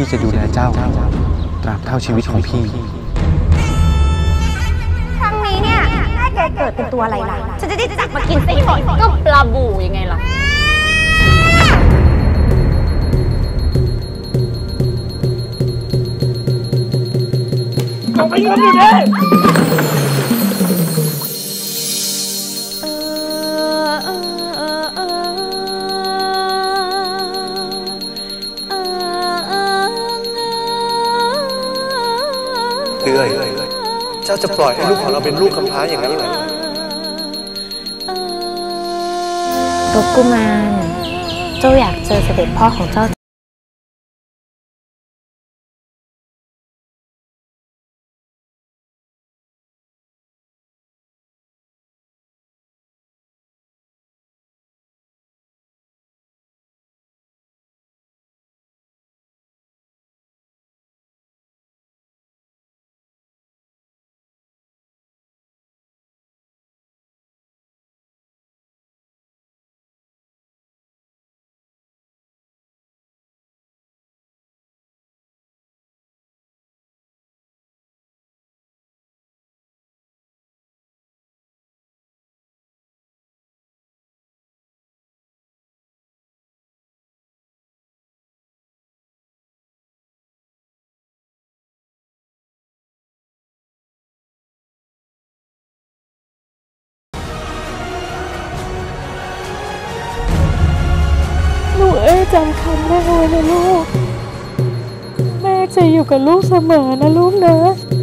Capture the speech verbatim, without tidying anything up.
พี่จะดูแลเจ้าตราบเท่าชีวิตของพี่ครั้งนี้เนี่ยแม่แกเกิดเป็นตัวอะไรล่ะฉันจะได้จับมากินสิหอยก็ปลาบูยังไงล่ะเอาไปยิงมันอยู่เลยเอ้ยเจ้าจะปล่อยให้ลูกของเราเป็นลูกกำพร้าอย่างนั้นเหรอรบกุมารเจ้าอยากเจอเสด็จพ่อของเจ้าลูกเอ้ยจำคำแม่ไว้นะลูกแม่จะอยู่กับลูกเสมอนะลูกนะ